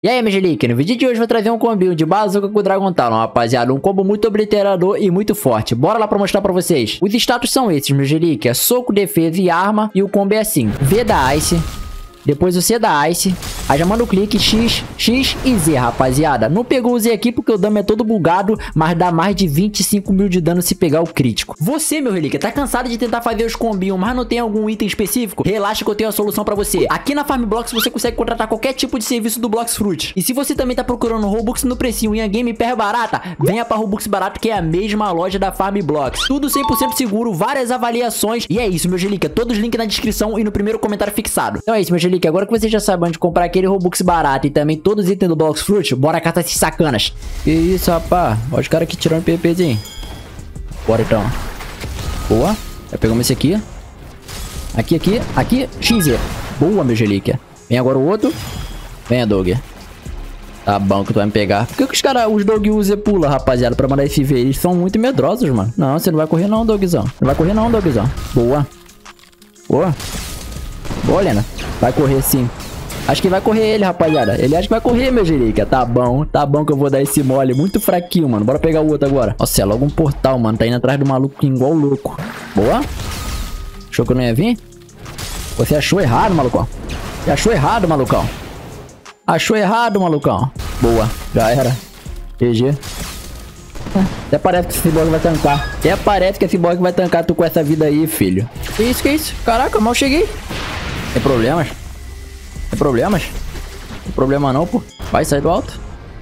E aí, Angelique, no vídeo de hoje eu vou trazer um combinho de Bazooka com o Dragon Talon, rapaziada. Um combo muito obliterador e muito forte. Bora lá pra mostrar pra vocês. Os status são esses, Angelique. É soco, defesa e arma. E o combo é assim. V da Ice. Depois o C da Ice. Aí já manda o clique X, X e Z, rapaziada. Não pegou o Z aqui porque o dano é todo bugado, mas dá mais de 25 mil de dano se pegar o crítico. Você, meu relíquia, tá cansado de tentar fazer os combinhos, mas não tem algum item específico? Relaxa que eu tenho a solução pra você. Aqui na Farm Blocks você consegue contratar qualquer tipo de serviço do Blox Fruit. E se você também tá procurando Robux no precinho e a game hiper barata, venha pra Robux Barato, que é a mesma loja da Farm Blocks. Tudo 100% seguro, várias avaliações. E é isso, meu relíquia. Todos os links na descrição e no primeiro comentário fixado. Então é isso, meu relíquia. Agora que você já sabe onde comprar aquele Robux barato e também todos os itens do Blox Fruit, bora catar esses sacanas. Que isso, rapaz. Olha os caras aqui tirando PPzinho. Bora então. Boa. Já pegamos esse aqui. Aqui. XZ. Boa, meu relíquia. Vem agora o outro. Venha, Dog. Tá bom que tu vai me pegar. Por que os caras, os Dog usa pula, rapaziada, pra mandar esse ver? Eles são muito medrosos, mano. Não, você não vai correr não, Dogzão. Não vai correr não, Dogzão. Boa. Boa, Lena. Vai correr sim. Acho que vai correr ele, rapaziada. Ele acha que vai correr, meu relíquia. Tá bom que eu vou dar esse mole. Muito fraquinho, mano. Bora pegar o outro agora. Nossa, é logo um portal, mano. Tá indo atrás do maluco igual louco. Boa. Achou que eu não ia vir? Você achou errado, malucão. Você achou errado, malucão. Achou errado, malucão. Boa. Já era. GG. Até parece que esse Cyborg vai tancar. Até parece que esse Cyborg vai tancar tu com essa vida aí, filho. Que isso? Caraca, mal cheguei. Tem problemas? Tem problemas? Não tem problema não, pô. Vai sair do alto.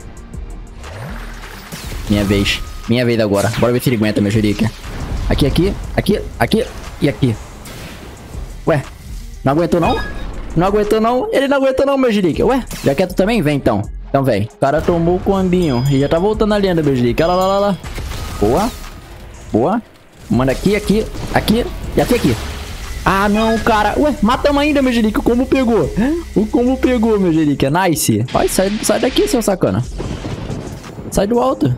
Minha vez agora. Bora ver se ele aguenta, meu relíquia. Aqui e aqui. Ué, não aguentou não? Não aguentou não? Ele não aguentou não, meu relíquia. Ué, já quer tu também? Vem então. Então vem. O cara tomou o combinho e já tá voltando a lenda, meu relíquia. Olha lá. Boa. Manda aqui e aqui. Ah, não, cara. Ué, matamos ainda, meu relíquia. O combo pegou. O combo pegou, meu relíquia. Nice. Vai, sai daqui, seu sacana. Sai do alto.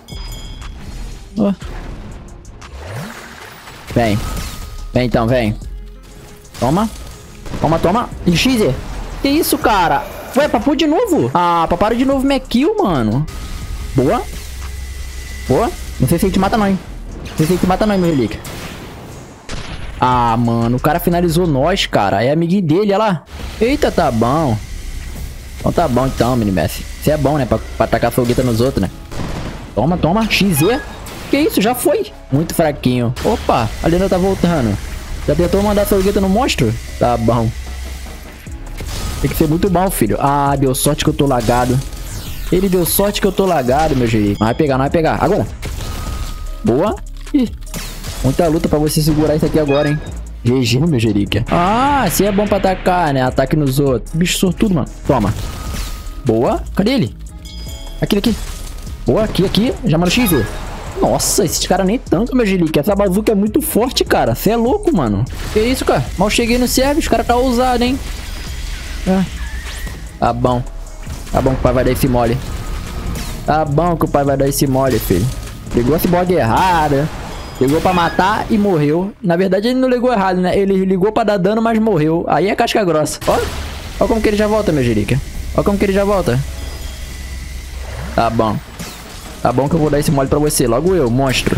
Vem. Vem então, vem. Toma. E XZ. Que isso, cara? Ué, papou de novo? Ah, paparam de novo minha kill, mano. Boa. Não sei se ele te mata não, hein. Meu relíquia. Ah, mano, o cara finalizou nós, cara. É amiguinho dele, olha lá. Eita, tá bom. Então tá bom, então, Minimef. Você é bom, né? Pra tacar fogueta nos outros, né? Toma. XZ. Que isso? Já foi. Muito fraquinho. Opa, a Lena tá voltando. Já tentou mandar fogueta no monstro? Tá bom. Tem que ser muito bom, filho. Ah, deu sorte que eu tô lagado. Ele deu sorte que eu tô lagado, meu jeito. Não vai pegar. Agora. Boa. Ih. Muita luta pra você segurar isso aqui agora, hein. GG, meu relíquia. Ah, se é bom pra atacar, né? Ataque nos outros. Bicho sortudo, mano. Toma. Boa. Cadê ele? Aqui. Boa, aqui. Já manda o XZ. Nossa, esses caras nem tanto, meu relíquia. Essa bazuca é muito forte, cara. Você é louco, mano. Que isso, cara? Mal cheguei no server. Os caras tá ousado, hein. Tá bom que o pai vai dar esse mole. Filho. Pegou a Cyborg errada. Ligou pra matar e morreu. Na verdade, ele não ligou errado, né? Ele ligou pra dar dano, mas morreu. Aí é casca grossa. Ó como que ele já volta, meu relíquia. Tá bom que eu vou dar esse mole pra você. Logo eu, monstro.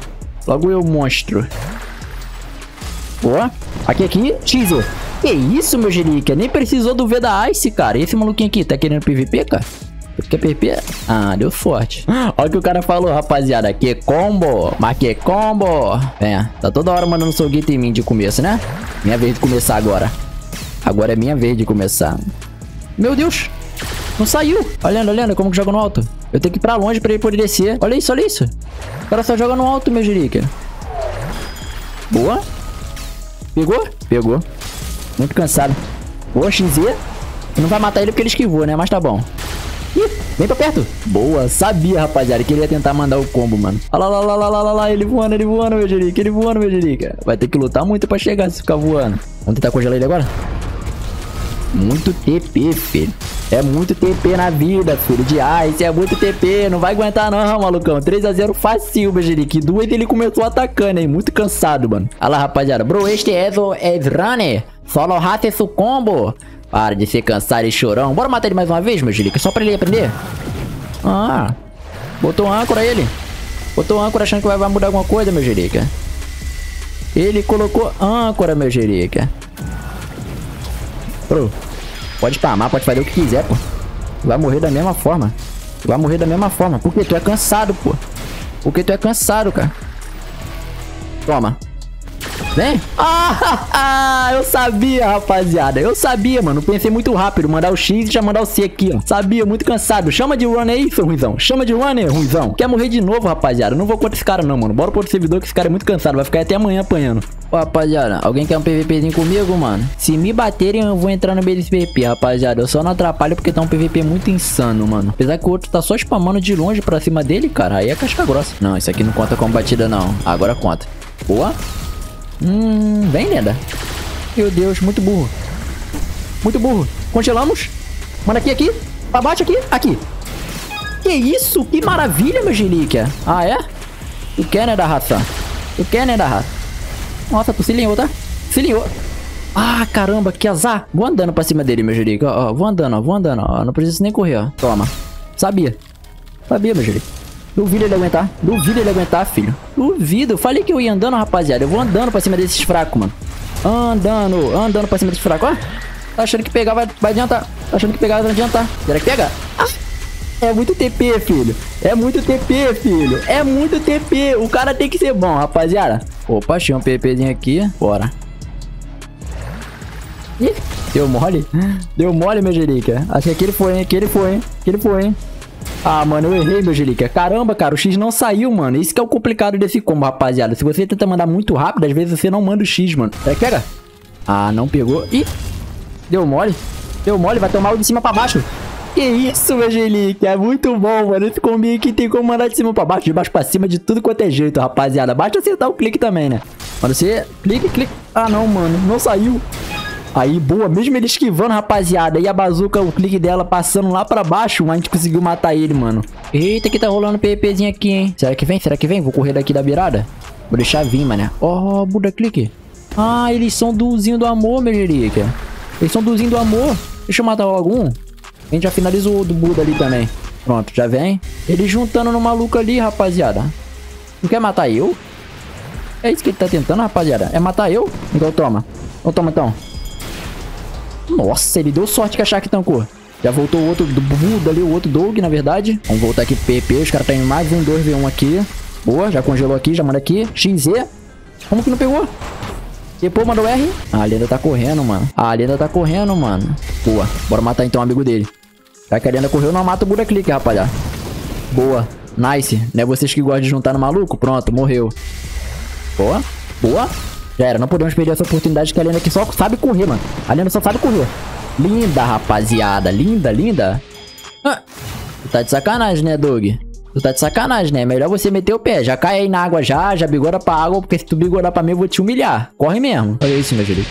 Boa. Aqui. XZ. Que isso, meu relíquia? Nem precisou do V da Ice, cara. E esse maluquinho aqui, tá querendo PVP, cara? Quer PVP? Ah, deu forte. Olha o que o cara falou, rapaziada. Que combo. Mas que combo. Tá toda hora mandando foguete em mim de começo, né? Minha vez de começar agora. Agora é minha vez de começar. Meu Deus. Não saiu. Olha como que joga no alto. Eu tenho que ir pra longe pra ele poder descer. Olha isso. O cara só joga no alto, meu relíquia. Boa. Pegou. Muito cansado. Boa, XZ. Não vai matar ele porque ele esquivou, né? Mas tá bom. Ih, vem pra perto. Boa, sabia, rapaziada, que ele ia tentar mandar o combo, mano. Olha lá, ele voando, meu relíquia. Vai ter que lutar muito pra chegar se ficar voando. Vamos tentar congelar ele agora? Muito TP, filho. É muito TP na vida, filho. De Ice, é muito TP. Não vai aguentar não, malucão. 3 a 0 facinho, meu relíquia. 2 ele começou atacando, hein. Muito cansado, mano. Olha lá, rapaziada. Bro, este é o runner. Solo hace su combo. Para de ser cansado e chorão. Bora matar ele mais uma vez, meu Angelica. Só pra ele aprender. Ah. Botou âncora ele. Botou âncora achando que vai mudar alguma coisa, meu Angelica. Ele colocou âncora, meu Angelica. Pô. Pode spamar, pode fazer o que quiser, pô. Vai morrer da mesma forma. Vai morrer da mesma forma. Porque tu é cansado, pô. Porque tu é cansado, cara. Toma. Vem. Ah, eu sabia, rapaziada. Eu sabia, mano. Pensei muito rápido. Mandar o X e já mandar o C aqui, ó. Sabia, muito cansado. Chama de run aí, seu ruizão. Chama de run aí, ruizão. Quer morrer de novo, rapaziada. Não vou contra esse cara, não, mano. Bora pro outro servidor que esse cara é muito cansado. Vai ficar até amanhã apanhando. Ó, rapaziada. Alguém quer um PVPzinho comigo, mano? Se me baterem, eu vou entrar no meio desse PVP, rapaziada. Eu só não atrapalho porque tá um PVP muito insano, mano. Apesar que o outro tá só spamando de longe pra cima dele, cara. Aí é casca grossa. Não, isso aqui não conta como batida, não. Agora conta. Boa. Vem, lenda. Meu Deus, muito burro. Muito burro. Congelamos. Manda aqui. Abate aqui. Aqui. Que isso? Que maravilha, meu Angelica. Ah, é? Tu quer, né, da raça? Tu quer, né, da raça? Nossa, tu se linhou, tá? Se linhou. Ah, caramba, que azar. Vou andando pra cima dele, meu Angelica. Ó, vou andando, ó. Não preciso nem correr, ó. Toma. Sabia, meu Angelica. Duvido ele aguentar. Duvido ele aguentar, filho. Duvido. Eu falei que eu ia andando, rapaziada. Eu vou andando pra cima desses fracos, mano. Andando pra cima desses fracos. Ó. Tá achando que pegar vai adiantar. Tá achando que pegar vai adiantar. Será que pega? Ah. É muito TP, filho. É muito TP, filho. É muito TP. O cara tem que ser bom, rapaziada. Opa, achei um PPzinho aqui. Bora. Ih, deu mole? Deu mole, meu Angelica. Acho que aquele foi, hein? Ah, mano, eu errei, meu Angelica. Caramba, cara, o X não saiu, mano. Isso que é o complicado desse combo, rapaziada. Se você tenta mandar muito rápido, às vezes você não manda o X, mano. Será que pega? Ah, não pegou. Ih, deu mole. Vai tomar o de cima pra baixo. Que isso, meu Angelica. É muito bom, mano. Esse combo aqui tem como mandar de cima pra baixo, de baixo pra cima, de tudo quanto é jeito, rapaziada. Basta acertar o clique também, né? Quando você clique. Ah, não, mano. Não saiu. Aí, boa, mesmo ele esquivando, rapaziada. E a bazuca, o clique dela passando lá pra baixo, a gente conseguiu matar ele, mano. Eita, que tá rolando PVPzinho aqui, hein? Será que vem? Vou correr daqui da beirada. Vou deixar vir, mané. Ó, Buda clique. Ah, eles são dozinho do amor, meu Angelica. Eles são dozinho do amor. Deixa eu matar logo um. A gente já finalizou o do Buda ali também. Pronto, já vem. Ele juntando no maluco ali, rapaziada. Não quer matar eu? É isso que ele tá tentando, rapaziada. É matar eu? Então toma. Toma, então. Nossa, ele deu sorte que a Shaq tancou. Já voltou o outro do Buda ali, o outro Dog, na verdade. Vamos voltar aqui pro PP. Os caras tá em mais um 2v1 aqui. Boa, já congelou aqui, já manda aqui. XZ. Como que não pegou? Depois mandou R. Ah, a lenda tá correndo, mano. Boa, bora matar então o amigo dele. Já que a lenda correu, não mata o Buda clique, rapaziada. Boa, nice. Não é vocês que gostam de juntar no maluco? Pronto, morreu. Boa. Já era, não podemos perder essa oportunidade que a lenda aqui só sabe correr, mano. A lenda só sabe correr. Linda, rapaziada. Linda. Ah, tu tá de sacanagem, né, Doug? Tu tá de sacanagem, né? Melhor você meter o pé. Já cai aí na água já bigora pra água, porque se tu bigorar pra mim eu vou te humilhar. Corre mesmo. Olha isso, meu Angelica.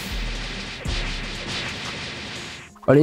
Olha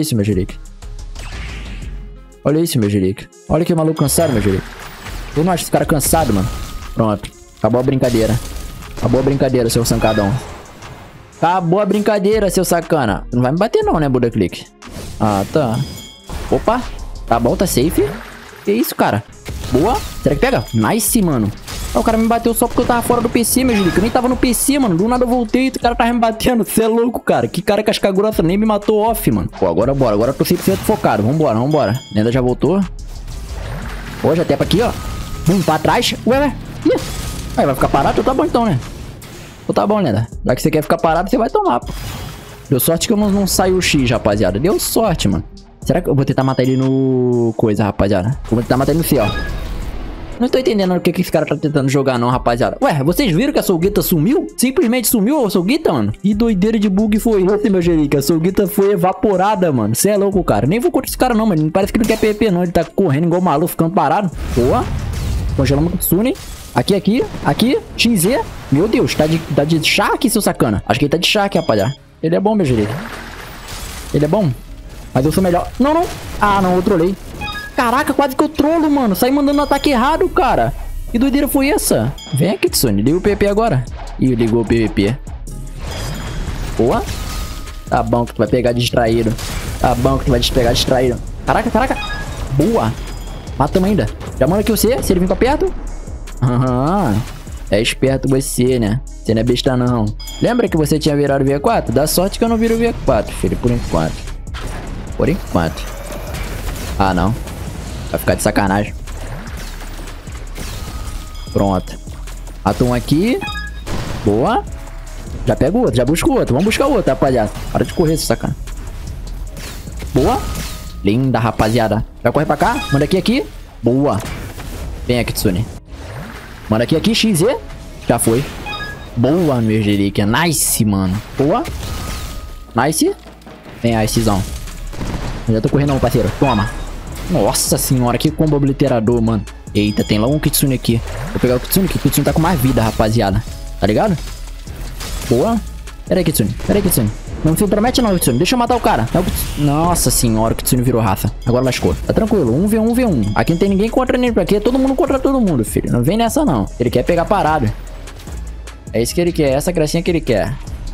isso, meu Angelica. Olha que maluco cansado, meu Angelica. Eu não acho esse cara cansado, mano. Pronto. Acabou a brincadeira, seu sancadão. Acabou a brincadeira, seu sacana. Não vai me bater não, né, Buda Clique? Ah, tá. Opa. Tá bom, tá safe. Que isso, cara? Boa. Será que pega? Nice, mano. Ah, o cara me bateu só porque eu tava fora do PC, meu Angelica. Eu nem tava no PC, mano. Do nada eu voltei e o cara tava me batendo. Você é louco, cara. Que cara casca grossa. Nem me matou off, mano. Pô, agora bora. Agora eu tô 100% focado. Vambora. Lenda já voltou. Pô, já tepa aqui, ó. Pra trás. Ué. Ih. Aí, vai ficar parado? Tá bom então, né? Tá bom, Lenda. Já que você quer ficar parado, você vai tomar, pô. Deu sorte que eu não saiu o X, rapaziada. Deu sorte, mano. Será que eu vou tentar matar ele no... coisa, rapaziada? Vou tentar matar ele no C, ó. Não tô entendendo o que esse cara tá tentando jogar, não, rapaziada. Ué, vocês viram que a Soulguita sumiu? Simplesmente sumiu a Soulguita, mano. Que doideira de bug foi esse, meu Angelica? A Soulguita foi evaporada, mano. Você é louco, cara. Nem vou contra esse cara, não, mano. Parece que não quer PVP, não. Ele tá correndo igual maluco, ficando parado. Boa. Congelamos o Kitsune. Aqui. XZ. Meu Deus, tá de Shark, seu sacana. Acho que ele tá de Shark, rapaziada. Ele é bom, meu Angelica. Ele é bom. Mas eu sou melhor. Não. Ah, não, eu trolei. Caraca, quase que eu trolo, mano. Saí mandando um ataque errado, cara. Que doideira foi essa? Vem aqui, Tsune. Liga o PVP agora. Ih, ligou o PVP. Boa. Tá bom que tu vai pegar distraído. Tá bom que tu vai pegar distraído. Caraca, caraca. Boa. Matamos ainda. Já manda aqui você, se ele vir pra perto. Aham. É esperto você, né? Você não é besta, não. Lembra que você tinha virado o V4? Dá sorte que eu não viro o V4, filho. Por enquanto. Por enquanto. Ah, não. Vai ficar de sacanagem. Pronto. Matou um aqui. Boa. Já pega o outro, já busca o outro. Vamos buscar o outro, rapaziada. Para de correr, seu sacana. Boa. Linda, rapaziada. Já corre pra cá. Manda aqui. Boa. Vem aqui, Kitsune. Manda aqui, XZ. Já foi. Boa, meu Angelique. Nice, mano. Boa. Nice. Vem aí, Icezão. Já tô correndo, não, parceiro. Toma. Nossa senhora, que combo obliterador, mano. Eita, tem logo um Kitsune aqui. Vou pegar o Kitsune, que o Kitsune tá com mais vida, rapaziada. Tá ligado? Boa. Pera aí, Kitsune. Pera aí, Kitsune. Não se intromete não, Kitsune. Deixa eu matar o cara. Nossa senhora, o Kitsune virou raça. Agora lascou. Tá tranquilo. 1v1, V1. Aqui não tem ninguém contra ninguém. Aqui é todo mundo contra todo mundo, filho. Não vem nessa, não. Ele quer pegar parado. É isso que ele quer. Essa gracinha que ele quer.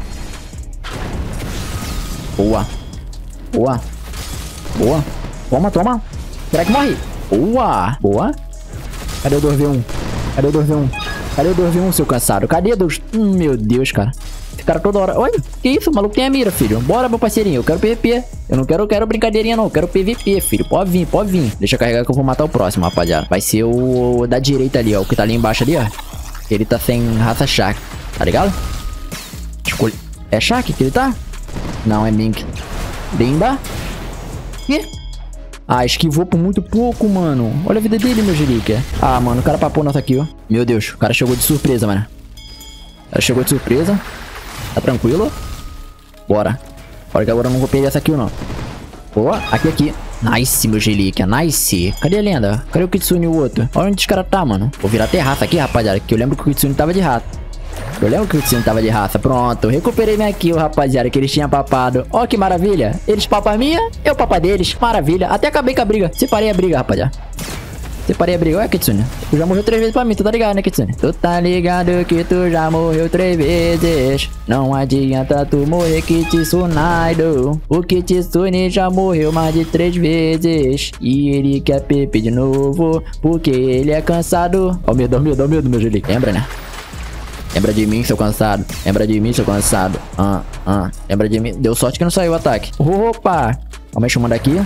Boa. Boa. Boa. Toma, toma. Será que morre? Boa. Boa. Cadê o 2v1? Cadê o 2v1? Cadê o 2v1, seu cansado? Cadê o... meu Deus, cara. Esse cara toda hora... olha, que isso? O maluco tem a mira, filho. Bora, meu parceirinho. Eu quero PVP. Eu não quero brincadeirinha, não. Eu quero PVP, filho. Pode vir, pode vir. Deixa eu carregar que eu vou matar o próximo, rapaziada. Vai ser o da direita ali, ó. O que tá ali embaixo ali, ó. Ele tá sem raça Shark. Tá ligado? Escolhe... é Shark que ele tá? Não, é Mink. Linda. Ih. Ah, esquivou por muito pouco, mano. Olha a vida dele, meu Angelique. Ah, mano, o cara papou nossa aqui, ó. Meu Deus, o cara chegou de surpresa, mano. O cara chegou de surpresa. Tá tranquilo? Bora. Bora que agora eu não vou perder essa kill, não. Boa, aqui. Nice, meu Angelique, nice. Cadê a lenda? Cadê o Kitsune e o outro? Olha onde os caras tá, mano. Vou virar até raça aqui, rapaziada, que eu lembro que o Kitsune tava de raça. Eu lembro que o Kitsune tava de raça. Pronto, recuperei minha kill, rapaziada, que eles tinham papado. Ó, que maravilha. Eles papam a minha, eu papo a deles. Maravilha. Até acabei com a briga. Separei a briga, rapaziada. Separei a briga. Olha, Kitsune. Tu já morreu 3 vezes pra mim. Tu tá ligado, né, Kitsune? Tu tá ligado que tu já morreu 3 vezes. Não adianta tu morrer, Kitsunaido. O Kitsune já morreu mais de 3 vezes. E ele quer PP de novo, porque ele é cansado. Ó, medo, meu Angelique. Lembra, né? Lembra de mim, seu cansado. Lembra de mim, seu cansado. Lembra de mim. Deu sorte que não saiu o ataque. Opa. Calma aí, deixa eu mandar aqui.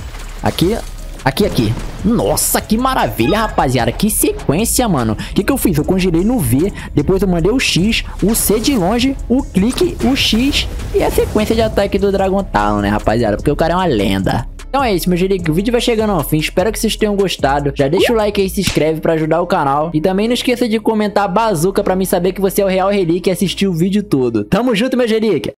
Aqui. Nossa, que maravilha, rapaziada. Que sequência, mano. O que eu fiz? Eu congelei no V. Depois eu mandei o X, o C de longe, o clique, o X e a sequência de ataque do Dragon Talon, né, rapaziada? Porque o cara é uma lenda. Então é isso, meu Angelique, o vídeo vai chegando ao fim, espero que vocês tenham gostado. Já deixa o like aí, se inscreve pra ajudar o canal. E também não esqueça de comentar bazooka pra mim saber que você é o real relíquia e assistiu o vídeo todo. Tamo junto, meu Angelique!